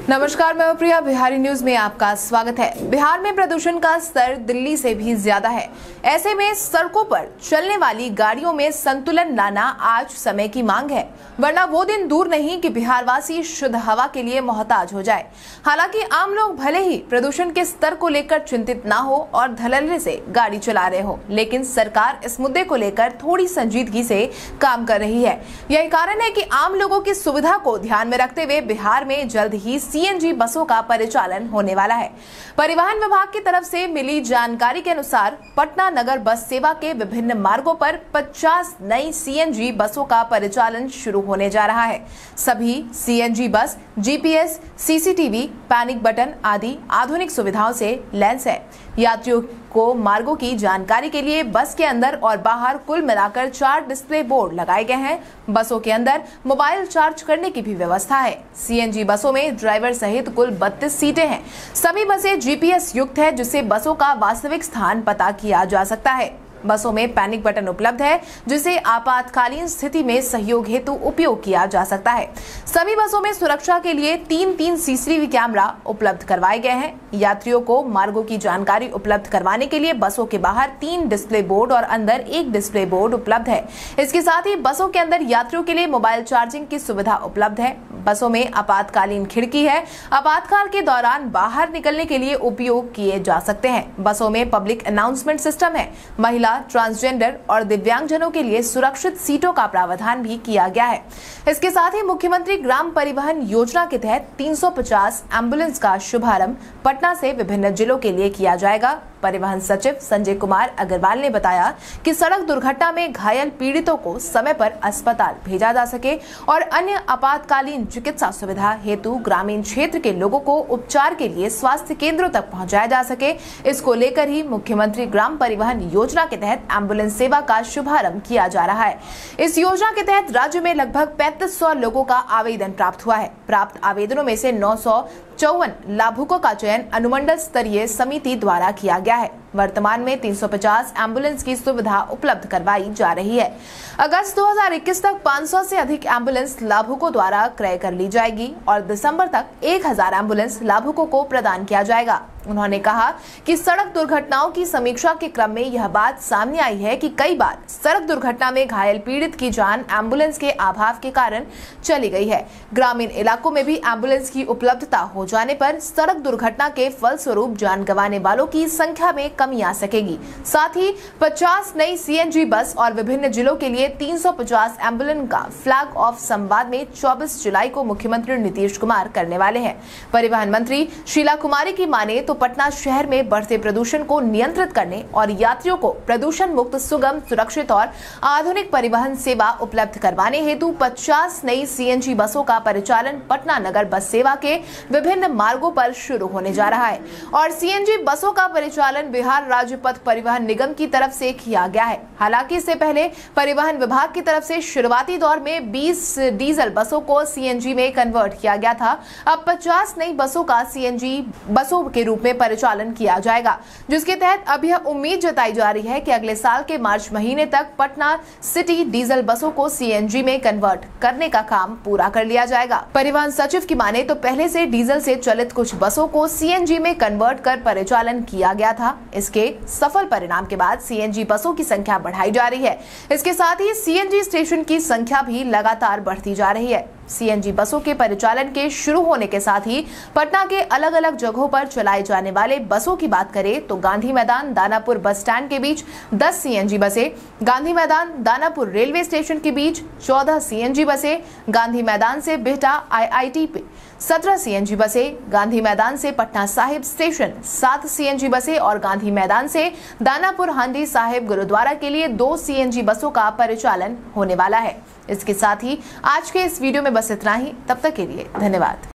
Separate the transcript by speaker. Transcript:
Speaker 1: नमस्कार, मैं प्रिया। बिहारी न्यूज में आपका स्वागत है। बिहार में प्रदूषण का स्तर दिल्ली से भी ज्यादा है। ऐसे में सड़कों पर चलने वाली गाड़ियों में संतुलन लाना आज समय की मांग है, वरना वो दिन दूर नहीं कि बिहारवासी शुद्ध हवा के लिए मोहताज हो जाए। हालांकि आम लोग भले ही प्रदूषण के स्तर को लेकर चिंतित ना हो और धड़ल्ले से गाड़ी चला रहे हो, लेकिन सरकार इस मुद्दे को लेकर थोड़ी संजीदगी से काम कर रही है। यही कारण है कि आम लोगों की सुविधा को ध्यान में रखते हुए बिहार में जल्द ही सीएनजी बसों का परिचालन होने वाला है। परिवहन विभाग की तरफ से मिली जानकारी के अनुसार पटना नगर बस सेवा के विभिन्न मार्गों पर 50 नई सीएनजी बसों का परिचालन शुरू होने जा रहा है। सभी CNG bus GPS, CCTV, panic button आदि आधुनिक सुविधाओं से लैस है। यात्रियों को मार्गों की जानकारी के लिए बस के अंदर और बाहर कुल मिलाकर 4 डिस्प्ले बोर्ड लगाए गए हैं। बसों के अंदर मोबाइल चार्ज करने की भी व्यवस्था है। सीएनजी बसों में ड्राइवर सहित कुल 32 सीटें हैं। सभी बसें जीपीएस युक्त है, जिससे बसों का वास्तविक स्थान पता किया जा सकता है। बसों में पैनिक बटन उपलब्ध है, जिसे आपातकालीन स्थिति में सहयोग हेतु उपयोग किया जा सकता है। सभी बसों में सुरक्षा के लिए 3 सीसीटीवी कैमरा उपलब्ध करवाए गए हैं। यात्रियों को मार्गों की जानकारी उपलब्ध करवाने के लिए बसों के बाहर 3 डिस्प्ले बोर्ड और अंदर 1 डिस्प्ले बोर्ड उपलब्ध है। इसके साथ ही बसों के अंदर यात्रियों के लिए मोबाइल चार्जिंग की सुविधा उपलब्ध है। बसों में आपातकालीन खिड़की है, आपातकाल के दौरान बाहर निकलने के लिए उपयोग किए जा सकते हैं। बसों में पब्लिक अनाउंसमेंट सिस्टम है। महिला, ट्रांसजेंडर और दिव्यांगजनों के लिए सुरक्षित सीटों का प्रावधान भी किया गया है। इसके साथ ही मुख्यमंत्री ग्राम परिवहन योजना के तहत 350 एम्बुलेंस का शुभारंभ पटना से विभिन्न जिलों के लिए किया जाएगा। परिवहन सचिव संजय कुमार अग्रवाल ने बताया कि सड़क दुर्घटना में घायल पीड़ितों को समय पर अस्पताल भेजा जा सके और अन्य आपातकालीन चिकित्सा सुविधा हेतु ग्रामीण क्षेत्र के लोगों को उपचार के लिए स्वास्थ्य केंद्रों तक पहुंचाया जा सके। इसको लेकर ही मुख्यमंत्री ग्राम परिवहन योजना के तहत एम्बुलेंस सेवा का शुभारंभ किया जा रहा है। इस योजना के तहत राज्य में लगभग 3500 लोगों का आवेदन प्राप्त हुआ है। प्राप्त आवेदनों में से 954 लाभुकों का चयन अनुमंडल स्तरीय समिति द्वारा किया गया है। वर्तमान में 350 एम्बुलेंस की सुविधा उपलब्ध करवाई जा रही है। अगस्त 2021 तक 500 से अधिक एम्बुलेंस लाभुकों द्वारा क्रय कर ली जाएगी और दिसंबर तक 1000 एम्बुलेंस लाभुकों को प्रदान किया जाएगा। उन्होंने कहा कि सड़क दुर्घटनाओं की समीक्षा के क्रम में यह बात सामने आई है कि कई बार सड़क दुर्घटना में घायल पीड़ित की जान एम्बुलेंस के अभाव के कारण चली गई है। ग्रामीण इलाकों में भी एम्बुलेंस की उपलब्धता हो जाने पर सड़क दुर्घटना के फलस्वरूप जान गंवाने वालों की संख्या में कमी आ सकेगी। साथ ही 50 नई सीएनजी बस और विभिन्न जिलों के लिए 350 एम्बुलेंस का फ्लैग ऑफ संवाद में 24 जुलाई को मुख्यमंत्री नीतीश कुमार करने वाले हैं। परिवहन मंत्री शीला कुमारी की माने तो पटना शहर में बढ़ते प्रदूषण को नियंत्रित करने और यात्रियों को प्रदूषण मुक्त, सुगम, सुरक्षित और आधुनिक परिवहन सेवा उपलब्ध करवाने हेतु 50 नई सीएनजी बसों का परिचालन पटना नगर बस सेवा के विभिन्न मार्गों पर शुरू होने जा रहा है और सीएनजी बसों का परिचालन बिहार राज्य पथ परिवहन निगम की तरफ से किया गया है। हालांकि इससे पहले परिवहन विभाग की तरफ से शुरुआती दौर में 20 डीजल बसों को सीएनजी में कन्वर्ट किया गया था। अब 50 नई बसों का सीएनजी बसों के रूप में परिचालन किया जाएगा, जिसके तहत अब यह उम्मीद जताई जा रही है कि अगले साल के मार्च महीने तक पटना सिटी डीजल बसों को सीएनजी में कन्वर्ट करने का काम पूरा कर लिया जाएगा। परिवहन सचिव की माने तो पहले से डीजल से चलित कुछ बसों को सीएनजी में कन्वर्ट कर परिचालन किया गया था। इसके सफल परिणाम के बाद सीएनजी बसों की संख्या बढ़ाई जा रही है। इसके साथ ही सीएनजी स्टेशन की संख्या भी लगातार बढ़ती जा रही है। सीएनजी बसों के परिचालन के शुरू होने के साथ ही पटना के अलग अलग जगहों पर चलाए जाने वाले बसों की बात करें तो गांधी मैदान दानापुर बस स्टैंड के बीच 10 सीएनजी बसें, गांधी मैदान दानापुर रेलवे स्टेशन के बीच 14 सीएनजी बसें, गांधी मैदान से बिहटा आईआईटी पे 17 सीएनजी बसें, गांधी मैदान से पटना साहिब स्टेशन 7 सीएनजी बसें और गांधी मैदान से दानापुर हांडी साहिब गुरुद्वारा के लिए 2 सीएनजी बसों का परिचालन होने वाला है। इसके साथ ही आज के इस वीडियो में बस इतना ही। तब तक के लिए धन्यवाद।